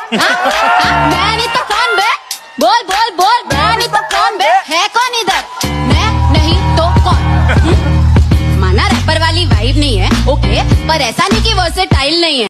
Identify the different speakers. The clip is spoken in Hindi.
Speaker 1: मैं नहीं तो कौन बे? बोल बोल बोल, मैं नहीं तो कौन बे? है कौन इधर? मैं नहीं तो कौन? माना रैपर वाली वाइब नहीं है, ओके, पर ऐसा नहीं कि वर्सेटाइल नहीं है।